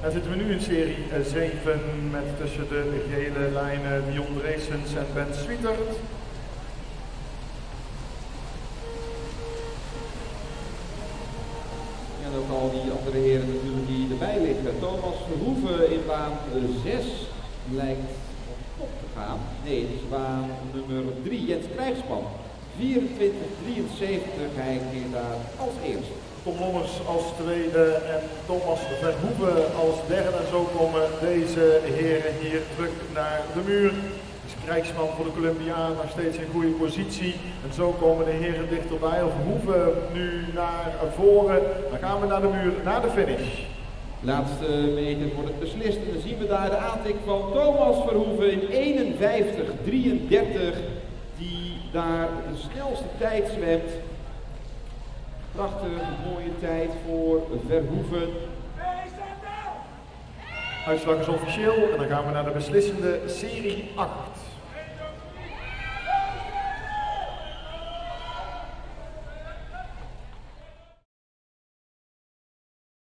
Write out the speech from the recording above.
Dan zitten we nu in serie 7 met tussen de gele lijnen Dion Dreesens en Ben Swietert. En ook al die andere heren natuurlijk die erbij liggen. Thomas Verhoeven in baan 6 lijkt op kop te gaan. Nee, het is baan nummer 3, Jens Krijgsman. 24-73, hij keert daar als eerste. Tom Lommers als tweede en Thomas Verhoeven als derde. En zo komen deze heren hier terug naar de muur. Dus Krijgsman voor de Columbiaan nog steeds in goede positie. En zo komen de heren dichterbij. Verhoeven nu naar voren. Dan gaan we naar de muur, naar de finish. Laatste meter wordt het beslist en dan zien we daar de aantik van Thomas Verhoeven in 51-33. Die daar de snelste tijd zwemt. Prachtig, mooie tijd voor Verhoeven. Uitslag is officieel en dan gaan we naar de beslissende serie 8.